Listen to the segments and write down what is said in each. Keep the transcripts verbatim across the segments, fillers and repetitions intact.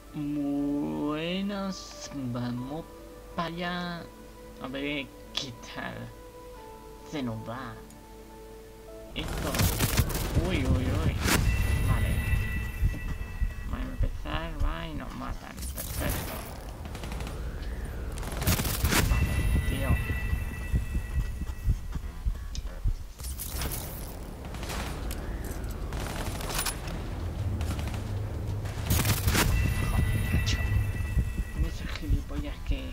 Buenas, vamos para allá. A ver qué tal se nos va esto. Uy, uy, uy. Vale. Va a empezar, va y nos matan. Perfecto. Vale, tío. Joder, macho. Ese gilipollas que...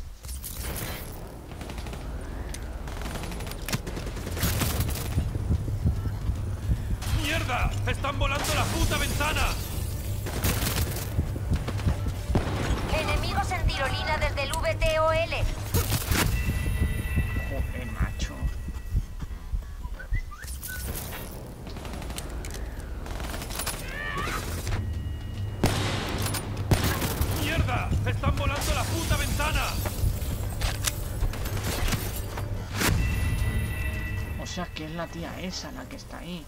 ¡Mierda! ¡Están volando la puta ventana! Enemigos en tirolina desde el V T O L. Joder, macho. ¡Mierda! ¡Están volando la puta ventana! O sea que es la tía esa la que está ahí.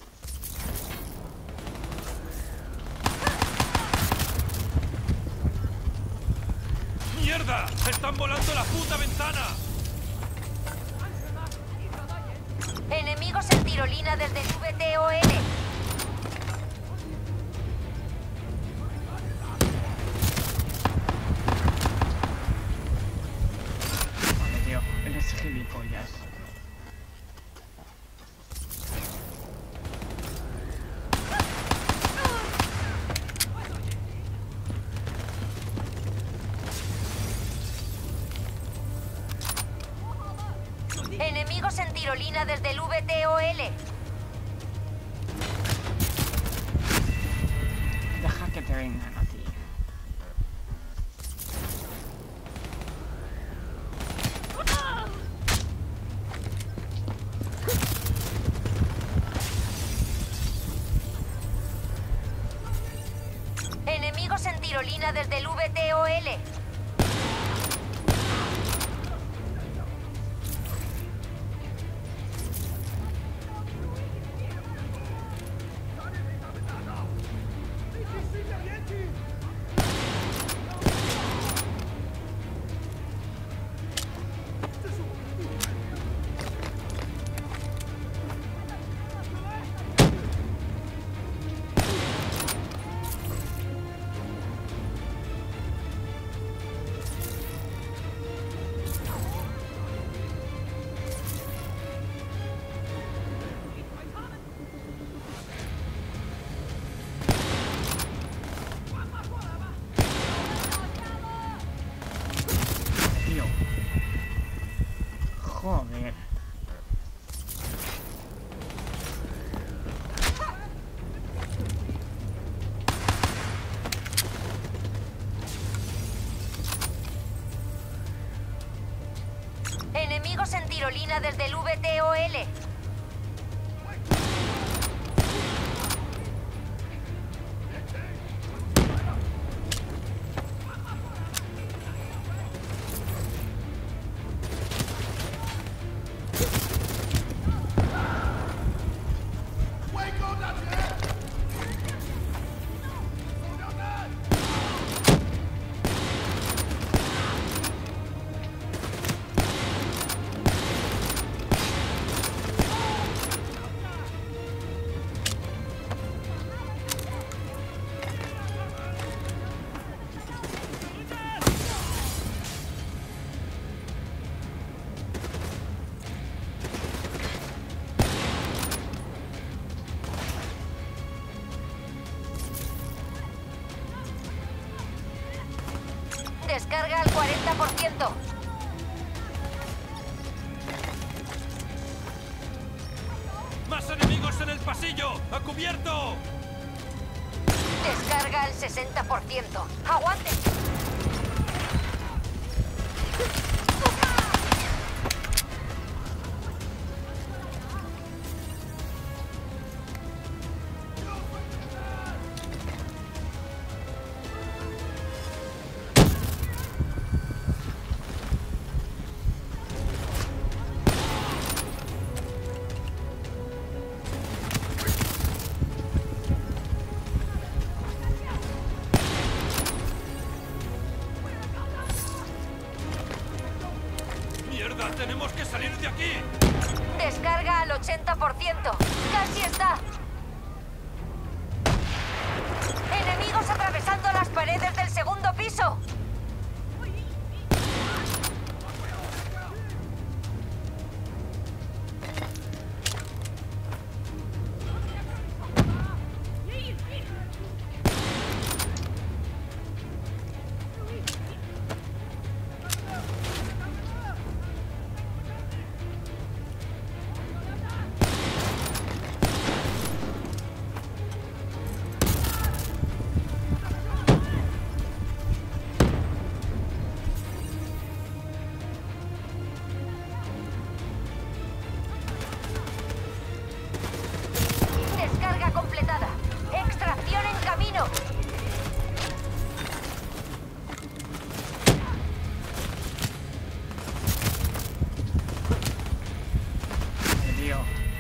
¡Mierda! ¡Están volando la puta ventana! Enemigos en tirolina desde el V T O L. Vale, tío, eres gilipollas. Enemigos en tirolina desde el V T O L. Deja que te vengan a ti. Enemigos en tirolina desde el V T O L. Tío. Joder. Enemigos en tirolina desde el V T O L. Descarga al cuarenta por ciento. ¡Más enemigos en el pasillo! ¡A cubierto! Descarga al sesenta por ciento. ¡Aguante! ¡Venga, tenemos que salir de aquí! Descarga al ochenta por ciento. ¡Casi está! ¡Enemigos atravesando las paredes del segundo piso! Descarga completada. Extracción en camino. Tío.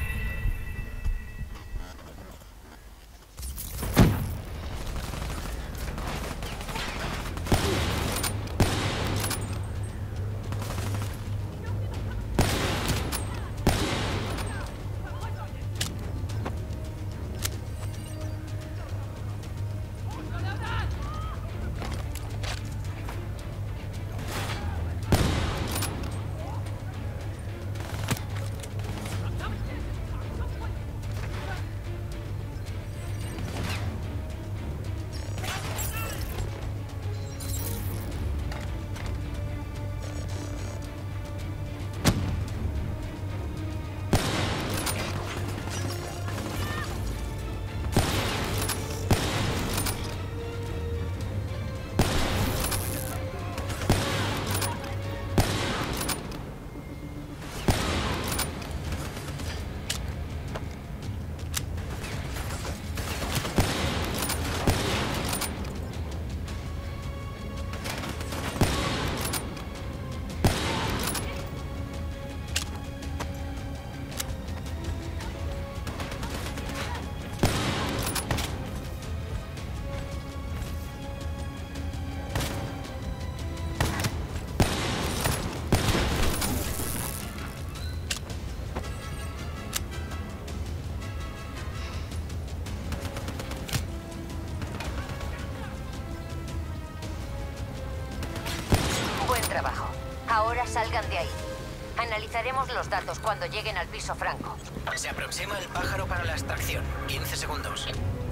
Buen trabajo. Ahora salgan de ahí. Analizaremos los datos cuando lleguen al piso franco. Se aproxima el pájaro para la extracción. quince segundos.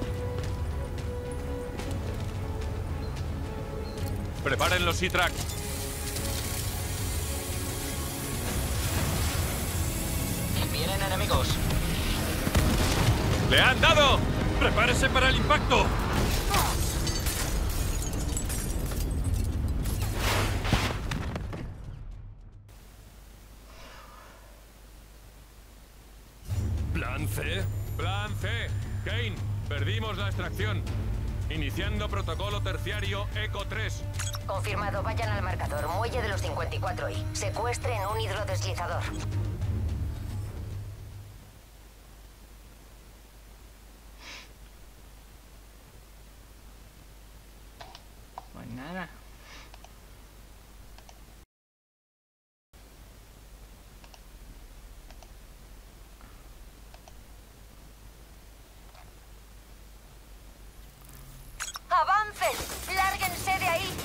Preparen los C-Track. Vienen enemigos. ¡Le han dado! ¡Prepárese para el impacto! ¿Plan C? Plan C. Kane, perdimos la extracción. Iniciando protocolo terciario Eco tres. Confirmado, vayan al marcador. Muelle de los cincuenta y cuatro I. Secuestren un hidrodeslizador. Pues nada. ¡Avancen! ¡Lárguense de ahí!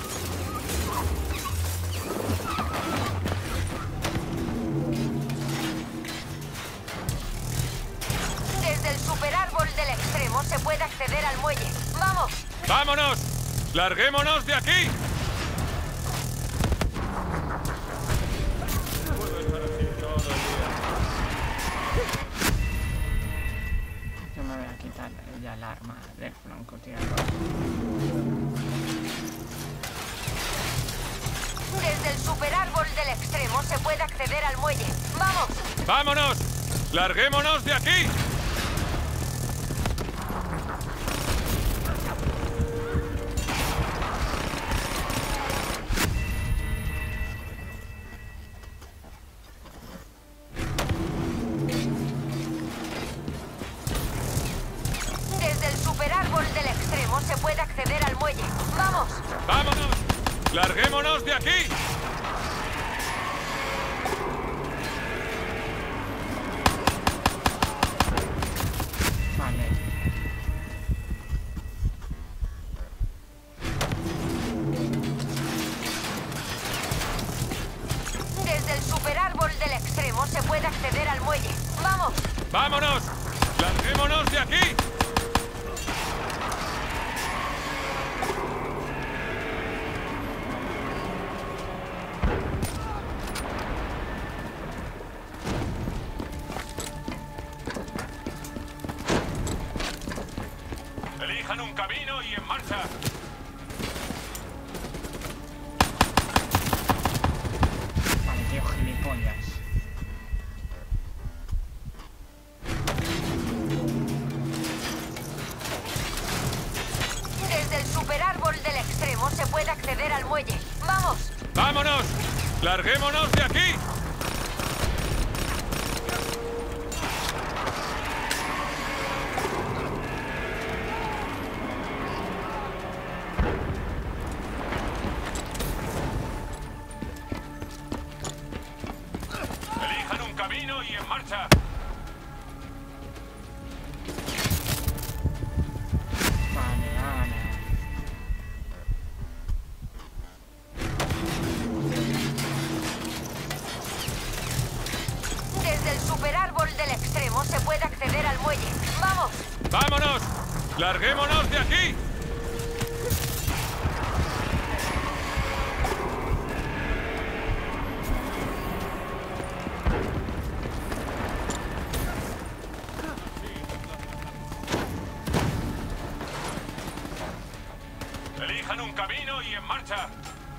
Desde el superárbol del extremo se puede acceder al muelle. ¡Vamos! ¡Vámonos! ¡Larguémonos de aquí! Puedo estar así todo el día. Yo me voy a quitar ya el arma del francotirador. Desde el superárbol del extremo se puede acceder al muelle. ¡Vamos! ¡Vámonos! ¡Larguémonos de aquí! Desde el superárbol del extremo se puede acceder al muelle. ¡Vamos! ¡Vámonos! ¡Larguémonos de aquí! ¡Vámonos! ¡Larguémonos de aquí! Elijan un camino y en marcha. Vale, tío, gilipollas. Desde el superárbol del extremo se puede acceder al muelle. ¡Vamos! ¡Vámonos! ¡Larguémonos de aquí! Elijan un camino y en marcha. Vale, vale. Desde el superárbol del extremo se puede acceder al muelle. ¡Vamos! ¡Vámonos! ¡Larguémonos de aquí! Elijan un camino y en marcha.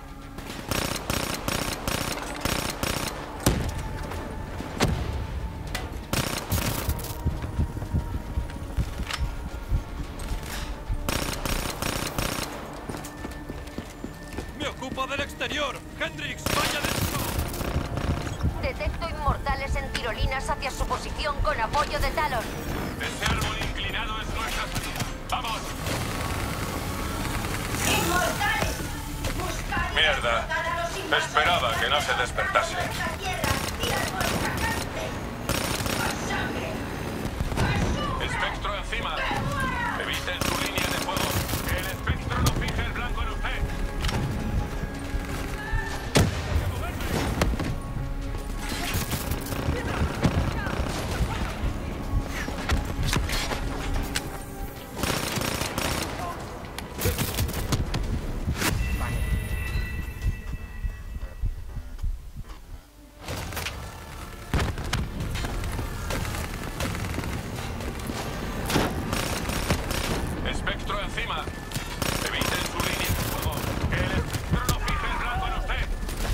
¡Me ocupo del exterior! ¡Hendrix, vaya dentro! Detecto inmortales en tirolinas hacia su posición con apoyo de Talon. Ese árbol inclinado es nuestra salida. ¡Vamos! ¡Inmortales! Buscad y Mierda. derrotar a los invasores. Esperaba que no se despertase. Nuestra tierra, tirad vuestra gente. ¡Más sangre! ¡Más sangre! ¡Espectro encima! Eviten su línea de fuego. Que el espectro no fije el blanco en usted. Vale. Espectro encima. Eviten su línea de fuego. Que el espectro no fije el blanco en usted.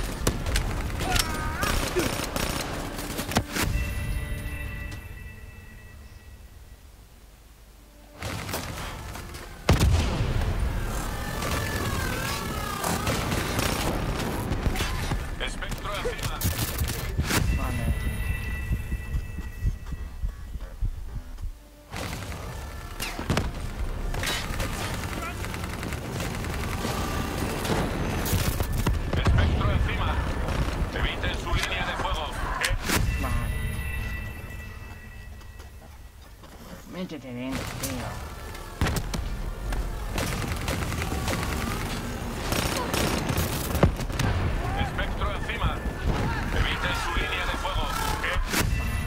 Espectro encima. Vale. Espectro encima. Eviten su línea de fuego. Que Vale. Métete dentro, tío. Espectro encima. Eviten su línea de fuego. Que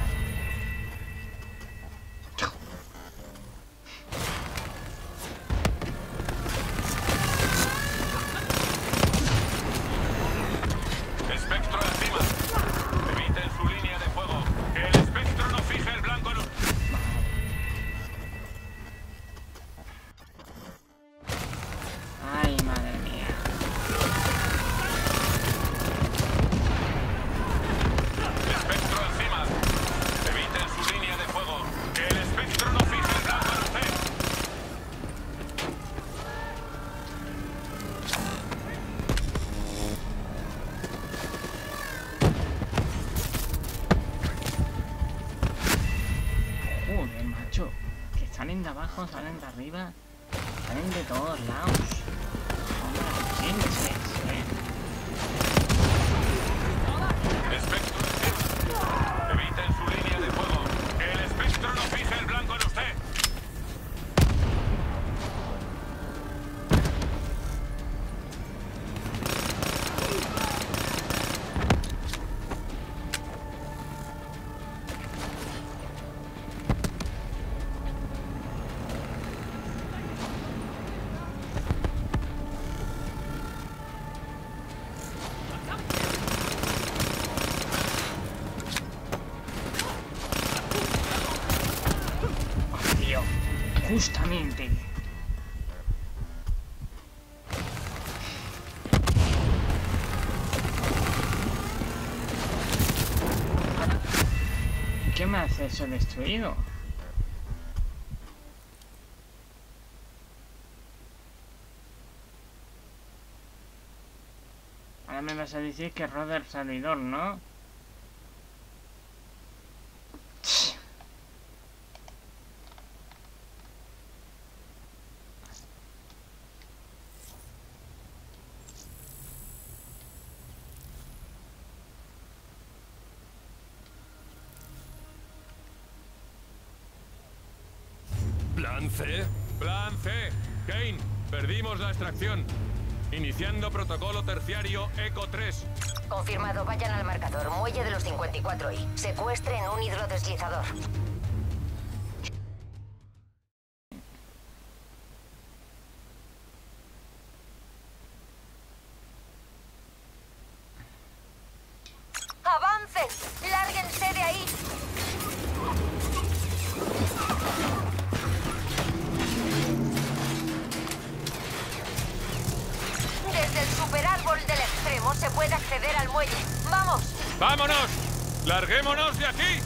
espectro encima. Eviten su línea de fuego. Que el espectro no fije el blanco en usted. Ay, madre mía. Espectro encima. Eviten su línea de fuego. Que el espectro no fije el blanco en usted. Joder, macho. Que salen de abajo, salen de arriba. Salen de todos lados. Hombre, pinches, eh. Espectro encima. Eviten su línea de fuego. Que el espectro no fije el blanco en usted. acceso destruido. Ahora me vas a decir que roda el servidor, ¿no? ¿Plan C? Plan C. Kane, perdimos la extracción. Iniciando protocolo terciario ECO tres. Confirmado, vayan al marcador. Muelle de los cincuenta y cuatro I. Secuestren un hidrodeslizador. ¡Avancen! ¡Lárguense de ahí! Desde el superárbol del extremo se puede acceder al muelle. ¡Vamos! ¡Vámonos! ¡Larguémonos de aquí!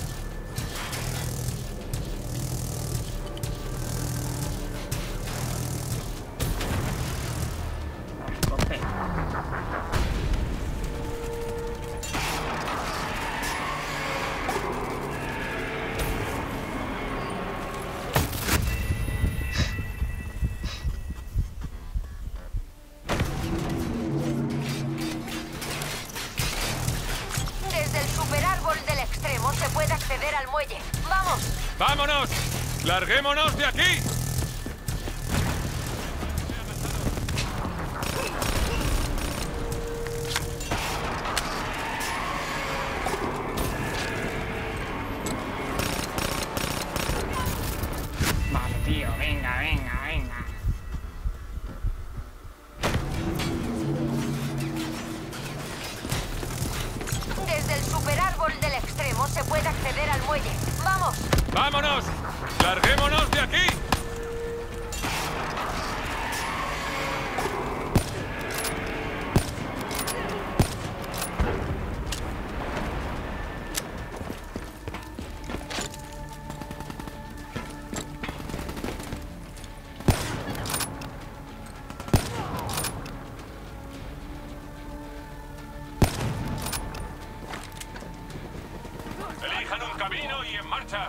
Coge. Desde el superárbol del extremo se puede acceder al muelle. ¡Vamos! ¡Vámonos! ¡Larguémonos de aquí! Vale, tío, venga, venga, venga. Desde el superárbol del extremo se puede acceder al muelle. ¡Vamos! ¡Vámonos! ¡Larguémonos de aquí! Elijan un camino y en marcha.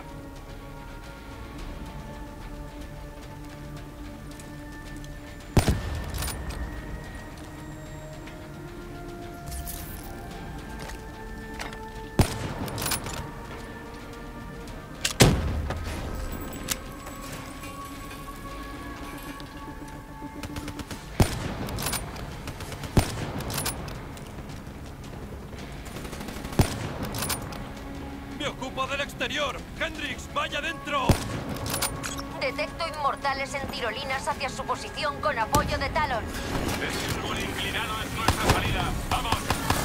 ¡Me ocupo del exterior! ¡Hendrix, vaya dentro! Detecto inmortales en tirolinas hacia su posición con apoyo de Talon. Ese árbol inclinado es nuestra salida. ¡Vamos!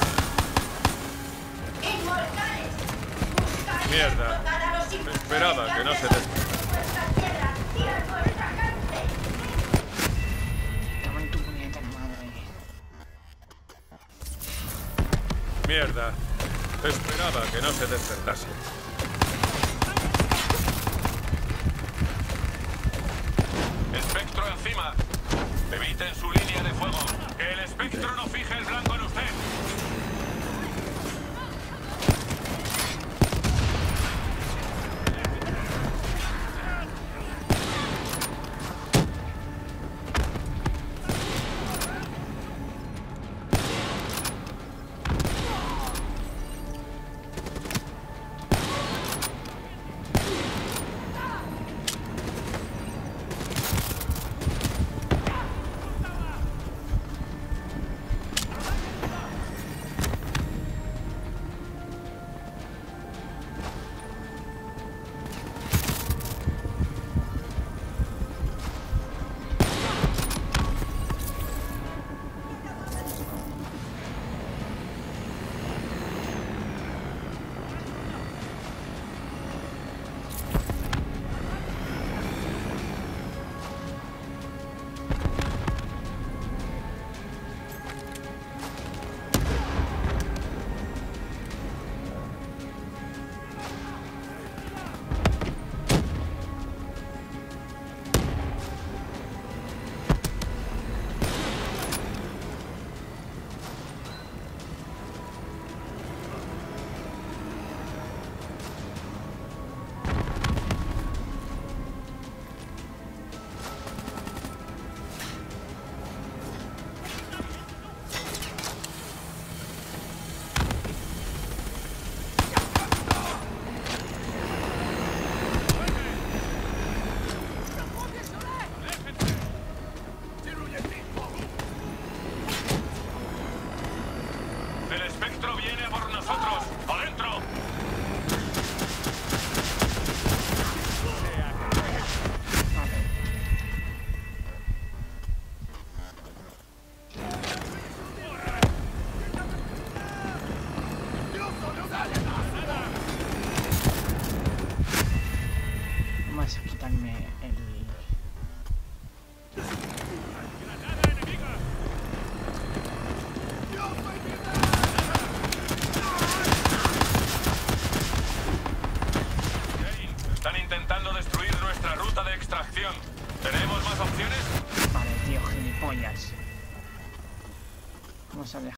¡Inmortales! Buscad Mierda. explotar a los infiltrados Esperaba que no se de nuestra tierra y a nuestra gente. Cago en tu puñetera madre. Mierda. Esperaba que no se despertase. Espectro encima. Eviten su línea de fuego. Que el espectro no fije el blanco en usted. nuestra ruta de extracción. ¿Tenemos más opciones? Vale, tío, gilipollas. Vamos a dejar.